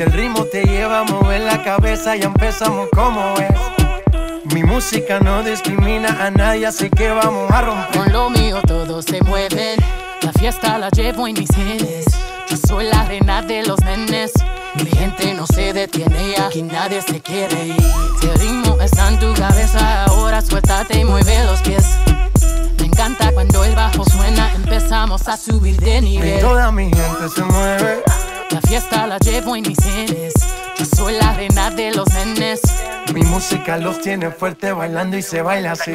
Si el ritmo te lleva a mover la cabeza, ya empezamos como es. Mi música no discrimina a nadie, así que vamos a romper. Con lo mío todos se mueven, la fiesta la llevo en mis genes. Yo soy la reina de los nenes. Mi gente no se detiene, aquí nadie se quiere ir. Si el ritmo está en tu cabeza, ahora suéltate y mueve los pies. Me encanta cuando el bajo suena, empezamos a subir de nivel. Y toda mi gente se mueve. La fiesta la llevo en mis genes. Yo soy la reina de los nenes. Mi música los tiene fuerte bailando y se baila así.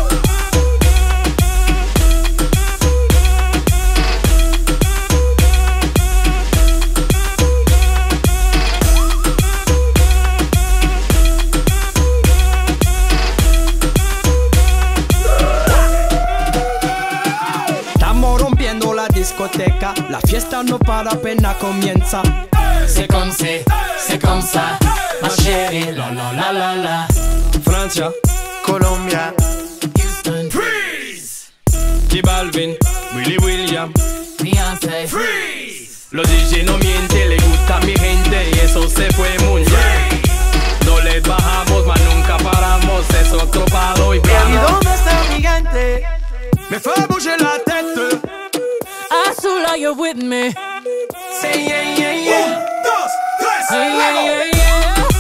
Estamos rompiendo la discoteca, la fiesta no para, apenas comienza. C'est comme ça, ma chérie, la la la la la. Francia, Colombia, Houston, Freeze. J Balvin, Willy William, Beyoncé, Freeze. Los DJ no mienten, le gusta a mi gente y eso se fue muy bien. No les bajamos, mas nunca paramos, es otro palo y ¿y plano. dónde está mi gente? Me fait bouger la tête. Azul, you're with me. Say yeah, yeah, yeah. 1, 2, 3, Hey, yeah, luego. yeah, yeah.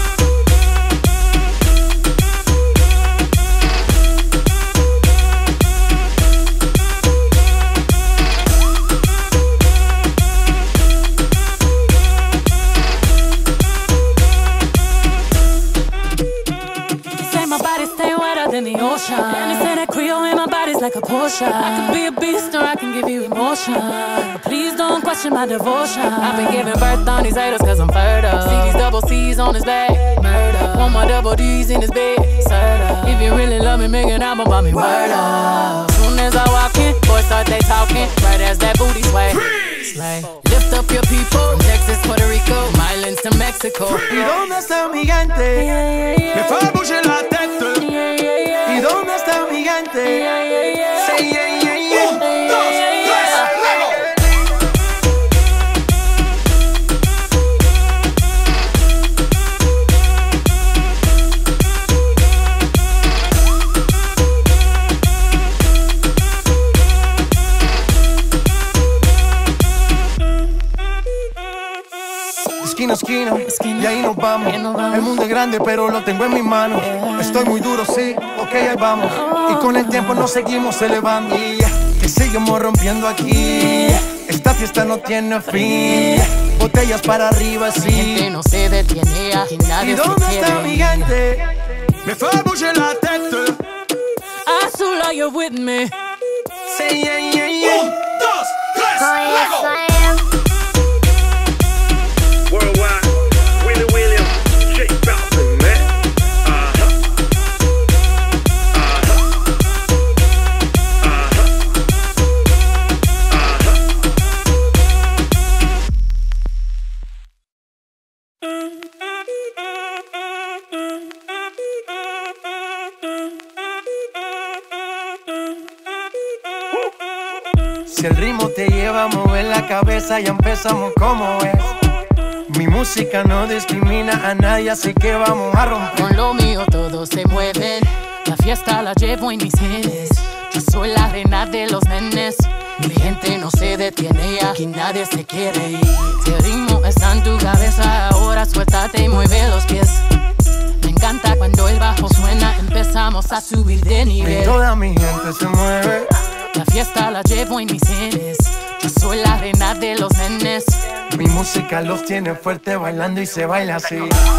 Say my body stay wetter than the ocean. And they say that Creole in my body's like a potion. I can be a beast or I can give you emotion. But please don't question my devotion. I've been giving birth on these haters cause I'm fertile. See these double C's on his back, murder. Want my double D's in his bed, serta. If you really love me, make an album about me, word up. Soon as I walk in, boys start they talking. Right as that booty sway. Slay. Lift up your people from Texas, Puerto Rico, Islands to Mexico. ¿Y dónde está mi gente? Me fait bouger la tête. ¿Y dónde está mi gente? Say yeah, yeah, yeah. 1, 2, 3, luego. Esquina a esquina, Esquina. y ahí nos vamos. Ahí nos vamos. El mundo es grande, pero lo tengo en mis manos. Estoy muy duro, sí, ok, ahí vamos. Y con el tiempo nos seguimos elevando. Que seguimos rompiendo aquí. Esta fiesta no tiene fin. Botellas para arriba, Mi gente sí. no se detiene, aquí ¿Y nadie se dónde quiere está mi ir. gente? Me fait bouger la tête. Azul, you're with me. Say yeah, yeah, yeah. 1, 2, 3, luego. Worldwide, Willy William, J Balvin, man. Si el ritmo te lleva a mover la cabeza, ya empezamos como es. Mi música no discrimina a nadie, así que vamos a romper. Con lo mío todos se mueven, la fiesta la llevo en mis genes. Yo soy la reina de los nenes. Mi gente no se detiene, aquí nadie se quiere ir. Si el ritmo está en tu cabeza, ahora suéltate y mueve los pies. Me encanta cuando el bajo suena, empezamos a subir de Y nivel. toda mi gente se mueve. La fiesta la llevo en mis genes. Yo soy la reina de los nenes. Mi música los tiene fuerte bailando y se baila así.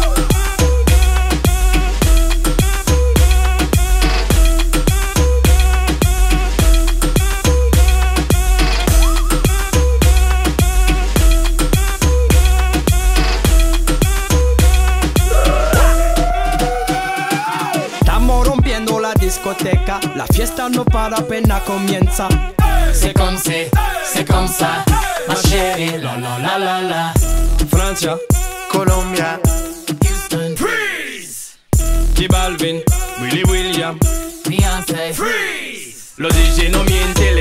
Estamos rompiendo la discoteca, la fiesta no para, apenas comienza. C'est comme ça, ma chérie, la la la la la. Francia, Colombia, Houston, Freeze. J Balvin, Willy William, Beyoncé, Freeze. Los DJ no mienten,